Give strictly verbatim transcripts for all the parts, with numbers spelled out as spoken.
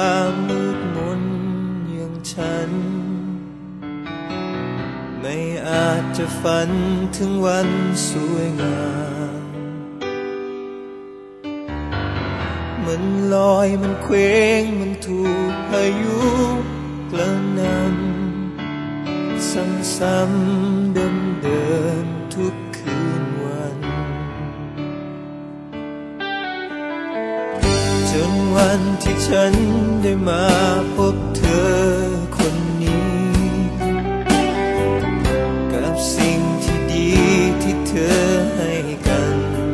มืดมนอย่างฉันไม่อาจจะฝันถึงวันสวยงามมันลอยมันเคว้งมันถูกพายุกระหน่ำซ้ำๆเดิมเดินทุกคืนวันจนวันที่ฉันได้มาพบเธอคนนี้กับสิ่งที่ดีที่เธอให้กัน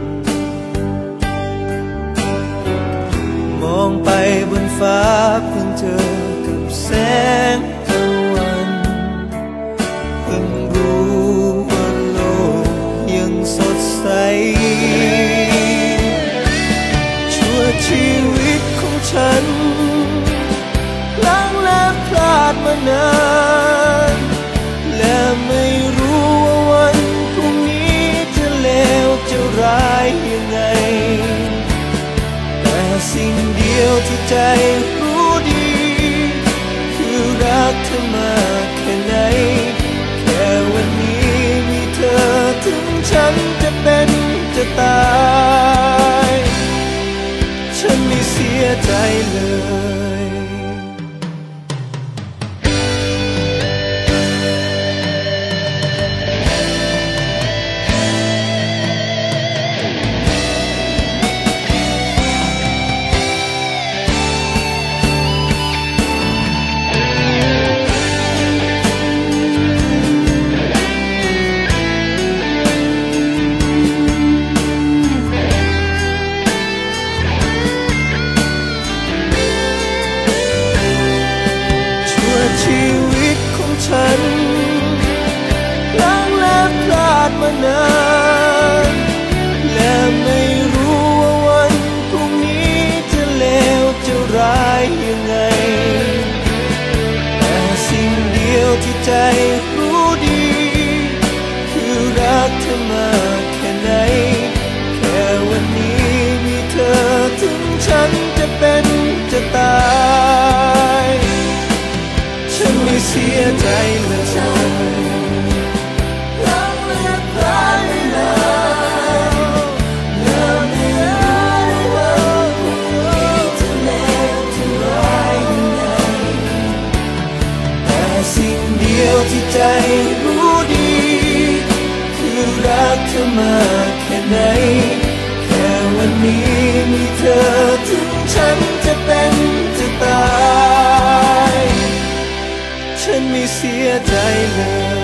มองไปบนฟ้าเพิ่งเจอกับแสงตะวันเพิ่งรู้ว่าโลกยังสดใสชั่วชีวิตของฉันพลั้งและพลาดมานานและไม่รู้ว่าวันพรุ่งนี้จะเลวจะร้ายยังไงแต่สิ่งเดียวที่ใจรู้ดีคือรักเธอมากแค่ไหนแค่วันนี้มีเธอถึงฉันจะเป็นจะตายฉันไม่เสียใจเลยชีวิตของฉันพลั้งและพลาดมานานและไม่รู้ว่าวันพรุ่งนี้จะเลวจะร้ายยังไงแต่สิ่งเดียวที่ใจรู้ดีคือรักเธอมากแค่ไหนแค่วันนี้มีเธอถึงฉันจะเป็นจะตายฉันไม่เสียใจเลยรักและพลาดไปแล้วและไม่รู้ว่าพรุ่งนี้จะเลวจะร้ายยังไงแต่สิ่งเดียวที่ใจรู้ดีคือรักเธอมากแค่ไหนแค่วันนี้มีเธอถึงฉันจะเป็นจะตายฉันไม่เสียใจเลย